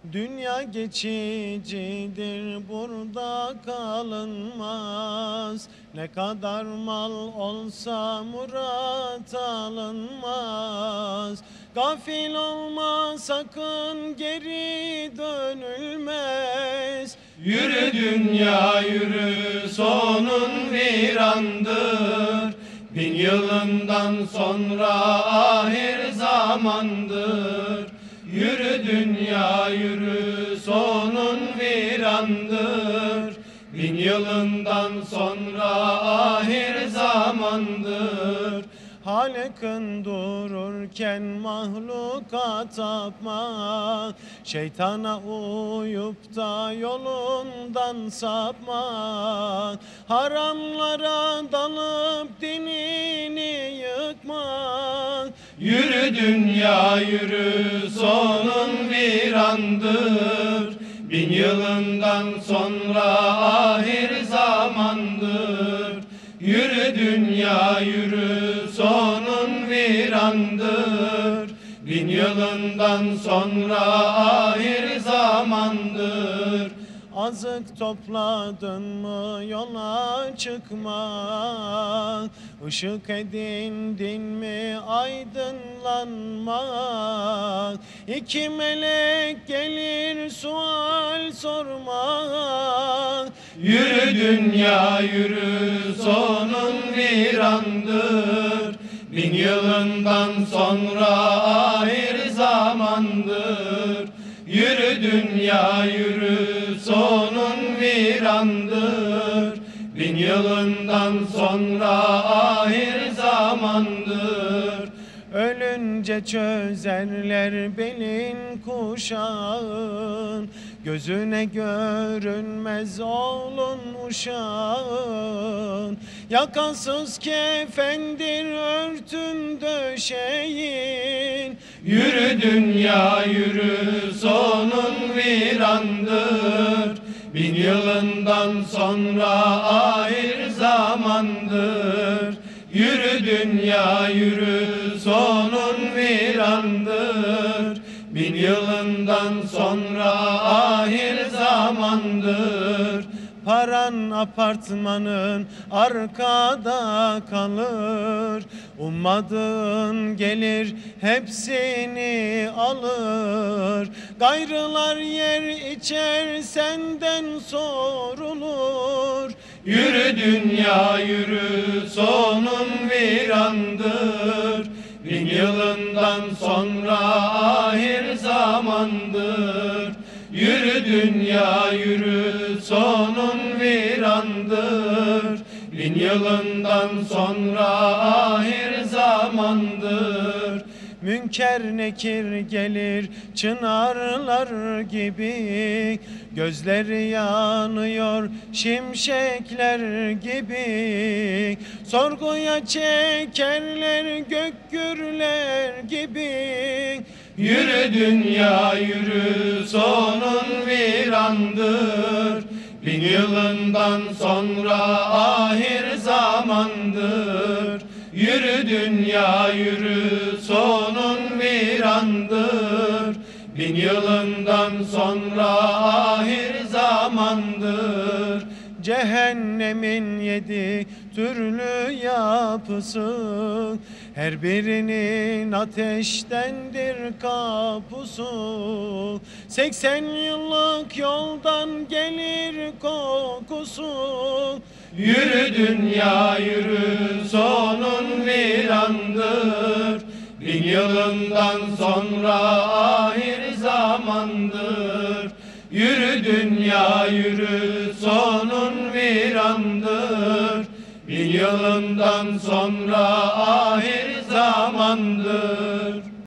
Dünya geçicidir, burada kalınmaz. Ne kadar mal olsa murat alınmaz. Gafil olma sakın, geri dönülmez. Yürü dünya yürü, sonun virandır. 1000 yılından sonra ahir zamandır. Yürü dünya yürü, sonun virandır. 1000 yılından sonra ahir zamandır. Halıkın dururken mahluka tapma, şeytana uyup da yolundan sapma. Haramlara dalıp dinini yıkma. Yürü dünya yürü, sonun virandır. 1000 yılından sonra ahir zamandır. Yürü dünya yürü, sonun virandır. 1000 yılından sonra ahir zamandır. Azık topladın mı yola çıkma, Işık edindin mi aydınlanmak. İki melek gelir sual sormak. Yürü dünya yürü, sonun virandır. 1000 yılından sonra ahir zamandır. Yürü dünya yürü, sonun virandır. 1000 yılından sonra ahir zamandır. Ölünce çözerler belin kuşağın, gözüne görünmez oğlun uşağın. Yakasız kefendir örtün döşeyin. Yürü dünya yürü, sonun virandır. 1000 yılından sonra ahir zamandır. Yürü dünya yürü, sonun virandır. 1000 yılından sonra ahir zamandır. Paran apartmanın arkada kalır, ummadığın gelir hepsini alır. Gayrılar yer içer senden sorulur. Yürü dünya yürü, sonun virandır. 1000 yılından sonra ahir zamandır. Yürü dünya yürü, sonun virandır. 1000 yılından sonra ahir zamandır. Münker nekir gelir çınarlar gibi, gözleri yanıyor şimşekler gibi. Sorguya çekerler gök gürler gibi. Yürü dünya yürü, sonun virandır. 1000 yılından sonra ahir zamandır. Yürü dünya yürü, sonun virandır. 1000 yılından sonra ahir zamandır. Cehennemin 7 türlü yapısı, her birinin ateştendir kapusu. 80 yıllık yoldan gelir kokusu. Yürü dünya yürü, sonun virandır. 1000 yılından sonra ahir zamandır. Yürü dünya yürü, sonun virandır. 1000 yılından sonra ahir zamandır.